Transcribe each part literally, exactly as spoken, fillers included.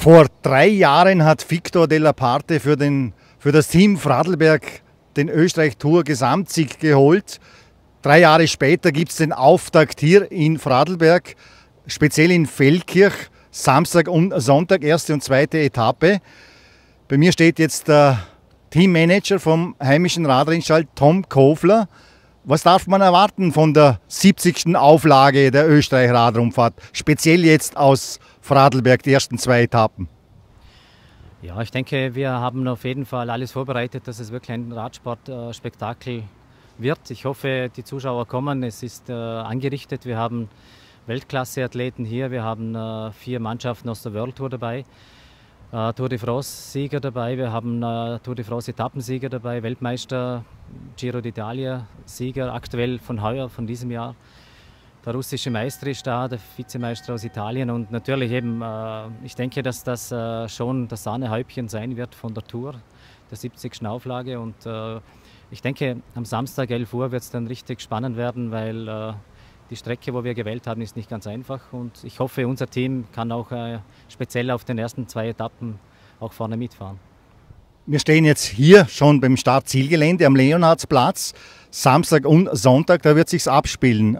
Vor drei Jahren hat Victor Della Parte für, den, für das Team Vorarlberg den Österreich-Tour Gesamtsieg geholt. Drei Jahre später gibt es den Auftakt hier in Vorarlberg, speziell in Feldkirch, Samstag und Sonntag, erste und zweite Etappe. Bei mir steht jetzt der Teammanager vom heimischen Radrennstall, Tom Kofler. Was darf man erwarten von der siebzigsten Auflage der Österreich-Radrundfahrt, speziell jetzt aus Vorarlberg, die ersten zwei Etappen? Ja, ich denke, wir haben auf jeden Fall alles vorbereitet, dass es wirklich ein Radsportspektakel wird. Ich hoffe, die Zuschauer kommen. Es ist äh, angerichtet. Wir haben Weltklasse-Athleten hier. Wir haben äh, vier Mannschaften aus der World Tour dabei. Äh, Tour de France-Sieger dabei. Wir haben äh, Tour de France-Etappensieger dabei. Weltmeister, Giro d'Italia-Sieger, aktuell von heuer, von diesem Jahr. Der russische Meister ist da, der Vizemeister aus Italien und natürlich eben, äh, ich denke, dass das äh, schon das Sahnehäubchen sein wird von der Tour, der siebzigsten Auflage und äh, ich denke, am Samstag elf Uhr wird es dann richtig spannend werden, weil äh, die Strecke, wo wir gewählt haben, ist nicht ganz einfach und ich hoffe, unser Team kann auch äh, speziell auf den ersten zwei Etappen auch vorne mitfahren. Wir stehen jetzt hier schon beim Start-Zielgelände am Leonhardsplatz, Samstag und Sonntag, da wird sich's abspielen.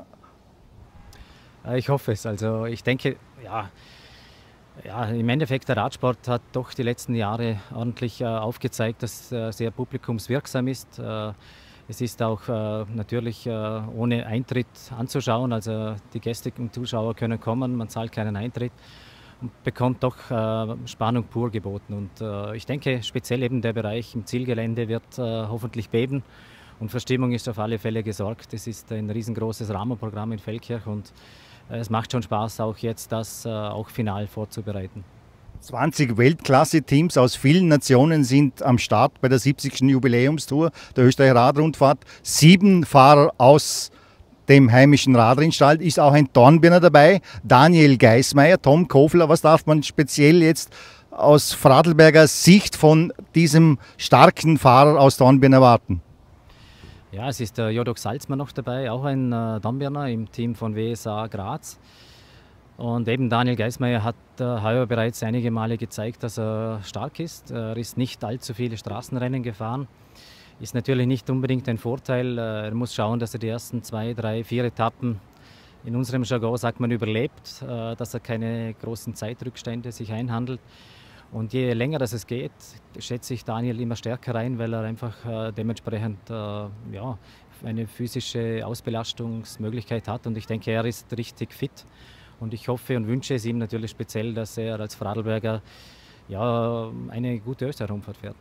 Ich hoffe es. Also ich denke, ja, ja, im Endeffekt der Radsport hat doch die letzten Jahre ordentlich äh, aufgezeigt, dass er äh, sehr publikumswirksam ist. Äh, es ist auch äh, natürlich äh, ohne Eintritt anzuschauen. Also die Gäste und Zuschauer können kommen, man zahlt keinen Eintritt und bekommt doch äh, Spannung pur geboten. Und äh, ich denke, speziell eben der Bereich im Zielgelände wird äh, hoffentlich beben. Und für Stimmung ist auf alle Fälle gesorgt. Es ist ein riesengroßes Rahmenprogramm in Feldkirch und es macht schon Spaß, auch jetzt das äh, auch final vorzubereiten. zwanzig Weltklasse-Teams aus vielen Nationen sind am Start bei der siebzigsten Jubiläumstour der Österreich-Radrundfahrt. Sieben Fahrer aus dem heimischen Radrennstall, ist auch ein Dornbirner dabei, Daniel Geismeier, Tom Kofler. Was darf man speziell jetzt aus Vorarlberger Sicht von diesem starken Fahrer aus Dornbirn erwarten? Ja, es ist der Jodok Salzmann noch dabei, auch ein äh, Dornbirner im Team von W S A Graz. Und eben Daniel Geismeier hat äh, heuer bereits einige Male gezeigt, dass er stark ist. Er ist nicht allzu viele Straßenrennen gefahren. Ist natürlich nicht unbedingt ein Vorteil. Äh, er muss schauen, dass er die ersten zwei, drei, vier Etappen, in unserem Jargon sagt man, überlebt, äh, dass er keine großen Zeitrückstände sich einhandelt. Und je länger das es geht, schätze ich Daniel immer stärker ein, weil er einfach äh, dementsprechend äh, ja, eine physische Ausbelastungsmöglichkeit hat. Und ich denke, er ist richtig fit. Und ich hoffe und wünsche es ihm natürlich speziell, dass er als Vorarlberger ja, eine gute Österreich-Rundfahrt fährt.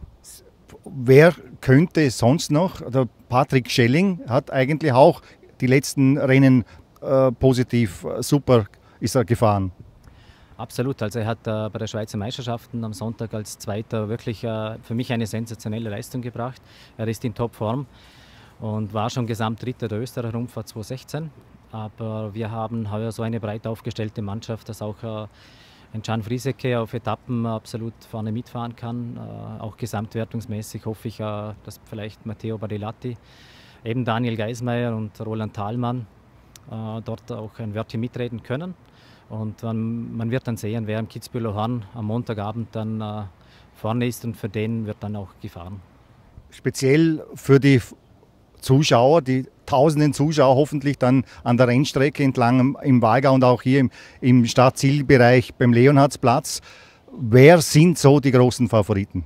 Wer könnte sonst noch? Der Patrick Schelling hat eigentlich auch die letzten Rennen äh, positiv, äh, super ist er gefahren. Absolut, also er hat äh, bei der Schweizer Meisterschaften am Sonntag als Zweiter wirklich äh, für mich eine sensationelle Leistung gebracht. Er ist in Topform und war schon Gesamtdritter der Österreich-Rundfahrt zweitausendsechzehn. Aber wir haben heuer so eine breit aufgestellte Mannschaft, dass auch äh, ein Can Frieseke auf Etappen absolut vorne mitfahren kann. Äh, auch gesamtwertungsmäßig hoffe ich, äh, dass vielleicht Matteo Badilatti, eben Daniel Geismeier und Roland Thalmann äh, dort auch ein Wörtchen mitreden können. Und man, man wird dann sehen, wer im Kitzbüheler Horn am Montagabend dann äh, vorne ist und für den wird dann auch gefahren. Speziell für die Zuschauer, die tausenden Zuschauer hoffentlich dann an der Rennstrecke entlang im Walgau und auch hier im, im Startzielbereich beim Leonhardsplatz. Wer sind so die großen Favoriten?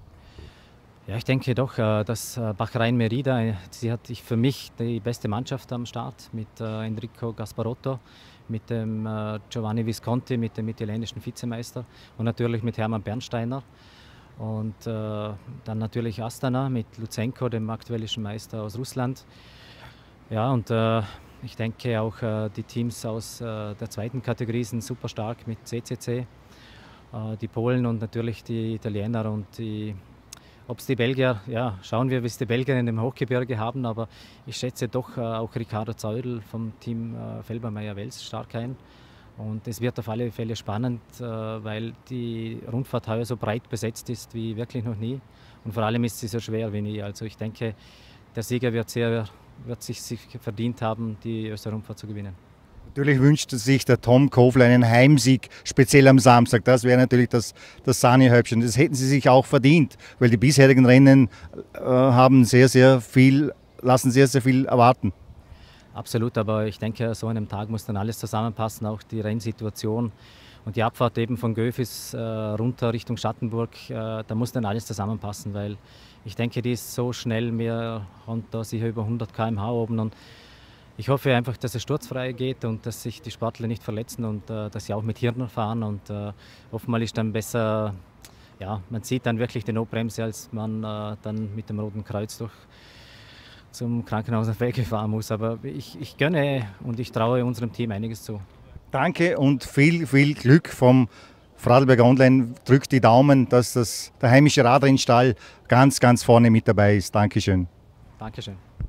Ja, ich denke doch, äh, dass äh, Bahrain Merida, sie hat für mich die beste Mannschaft am Start mit äh, Enrico Gasparotto, mit dem äh, Giovanni Visconti, mit dem italienischen Vizemeister und natürlich mit Hermann Bernsteiner. Und äh, dann natürlich Astana mit Luzenko, dem aktuellen Meister aus Russland. Ja, und äh, ich denke auch äh, die Teams aus äh, der zweiten Kategorie sind super stark mit C C C. Äh, die Polen und natürlich die Italiener und die Ob es die Belgier, ja, schauen wir, wie es die Belgier in dem Hochgebirge haben, aber ich schätze doch äh, auch Ricardo Zeudel vom Team äh, Felbermayr-Wels stark ein. Und es wird auf alle Fälle spannend, äh, weil die Rundfahrt heuer so breit besetzt ist wie wirklich noch nie. Und vor allem ist sie so schwer wie nie. Also ich denke, der Sieger wird, sehr, wird sich, sich verdient haben, die Österreich-Rundfahrt zu gewinnen. Natürlich wünscht sich der Tom Kofler einen Heimsieg, speziell am Samstag. Das wäre natürlich das, das Sahnehäubchen. Das hätten sie sich auch verdient, weil die bisherigen Rennen äh, haben sehr, sehr viel, lassen sehr, sehr viel erwarten. Absolut, aber ich denke, so an einem Tag muss dann alles zusammenpassen, auch die Rennsituation und die Abfahrt eben von Göfis äh, runter Richtung Schattenburg. Äh, da muss dann alles zusammenpassen, weil ich denke, die ist so schnell, wir haben da sicher über hundert Kilometer pro Stunde oben und ich hoffe einfach, dass es sturzfrei geht und dass sich die Sportler nicht verletzen und äh, dass sie auch mit Hirn fahren. Und äh, oftmals ist dann besser, ja, man sieht dann wirklich die Notbremse, als man äh, dann mit dem Roten Kreuz durch zum Krankenhaus nach Wege fahren muss. Aber ich, ich gönne und ich traue unserem Team einiges zu. Danke und viel, viel Glück vom Vorarlberg Online. Drückt die Daumen, dass das, der heimische Radrennstall ganz, ganz vorne mit dabei ist. Dankeschön. Dankeschön.